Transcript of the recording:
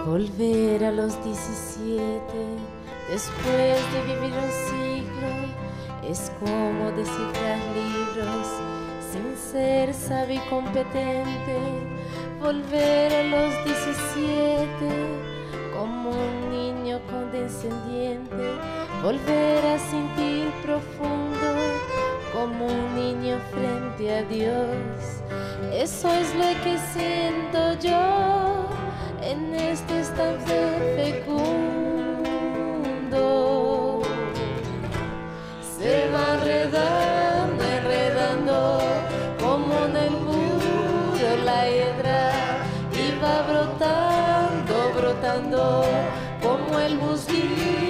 Volver a los 17, después de vivir un siglo, es como descifrar libros sin ser sabio y competente. Volver a los 17, como un niño condescendiente. Volver a sentir profundo, como un niño frente a Dios. Eso es lo que siento yo en este instante fecundo. Se va enredando, enredando, como en el muro la hiedra, y va brotando, brotando, como el musguillo